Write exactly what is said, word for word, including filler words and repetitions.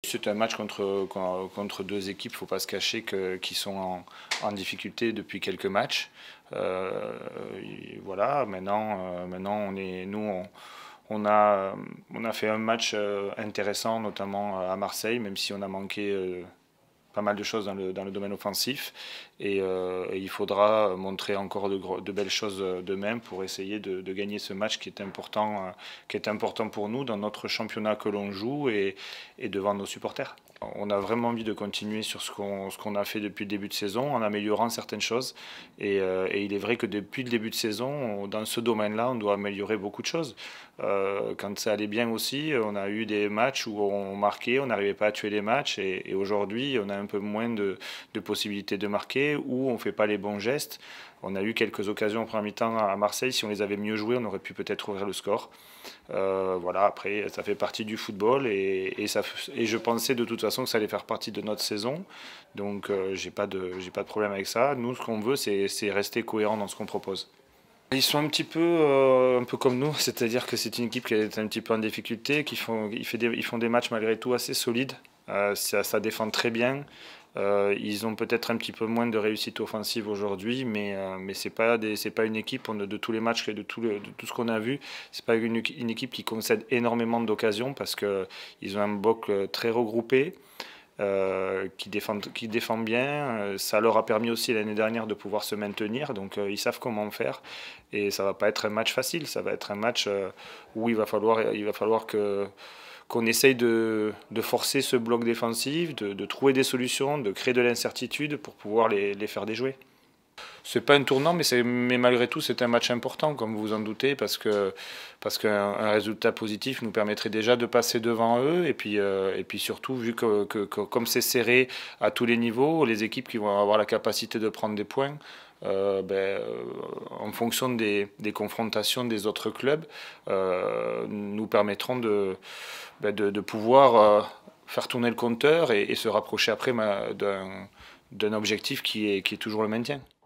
C'est un match contre, contre deux équipes, il ne faut pas se cacher, que, qui sont en, en difficulté depuis quelques matchs. Euh, voilà, maintenant, euh, maintenant on est, nous, on, on, a, on a fait un match intéressant, notamment à Marseille, même si on a manqué euh, pas mal de choses dans le, dans le domaine offensif. Et, euh, et il faudra montrer encore de, de belles choses demain pour essayer de, de gagner ce match qui est important, euh, qui est important pour nous dans notre championnat que l'on joue et, et devant nos supporters. On a vraiment envie de continuer sur ce qu'on ce qu'on a fait depuis le début de saison, en améliorant certaines choses. Et, euh, et il est vrai que depuis le début de saison, on, dans ce domaine-là, on doit améliorer beaucoup de choses. Euh, quand ça allait bien aussi, on a eu des matchs où on marquait, on n'arrivait pas à tuer les matchs. Et, et aujourd'hui, on a un peu moins de, de possibilités de marquer, ou on ne fait pas les bons gestes. On a eu quelques occasions en premier mi-temps à Marseille. Si on les avait mieux jouées, on aurait pu peut-être ouvrir le score. Euh, voilà, après, ça fait partie du football et, et, ça, et je pensais de toute façon que ça allait faire partie de notre saison. Donc, euh, j'ai pas de, j'ai pas de problème avec ça. Nous, ce qu'on veut, c'est rester cohérent dans ce qu'on propose. Ils sont un petit peu, euh, un peu comme nous, c'est-à-dire que c'est une équipe qui est un petit peu en difficulté, qui font, ils, fait des, ils font des matchs malgré tout assez solides. Euh, ça, ça défend très bien. Euh, ils ont peut-être un petit peu moins de réussite offensive aujourd'hui, mais, euh, mais ce n'est pas, pas une équipe, on, de tous les matchs et de tout, le, de tout ce qu'on a vu, ce n'est pas une, une équipe qui concède énormément d'occasions parce qu'ils ont un bloc très regroupé. Euh, qui, défendent, qui défendent bien. Ça leur a permis aussi l'année dernière de pouvoir se maintenir, donc euh, ils savent comment faire. Et ça ne va pas être un match facile, ça va être un match euh, où il va falloir, il va falloir que qu'on essaye de, de forcer ce bloc défensif, de, de trouver des solutions, de créer de l'incertitude pour pouvoir les, les faire déjouer. C'est pas un tournant, mais, mais malgré tout, c'est un match important, comme vous vous en doutez, parce que parce qu'un un résultat positif nous permettrait déjà de passer devant eux, et puis, euh, et puis surtout, vu que, que, que comme c'est serré à tous les niveaux, les équipes qui vont avoir la capacité de prendre des points, euh, ben, euh, en fonction des, des confrontations des autres clubs, euh, nous permettront de, ben, de, de pouvoir euh, faire tourner le compteur et, et se rapprocher après d'un d'un objectif qui est, qui est toujours le maintien.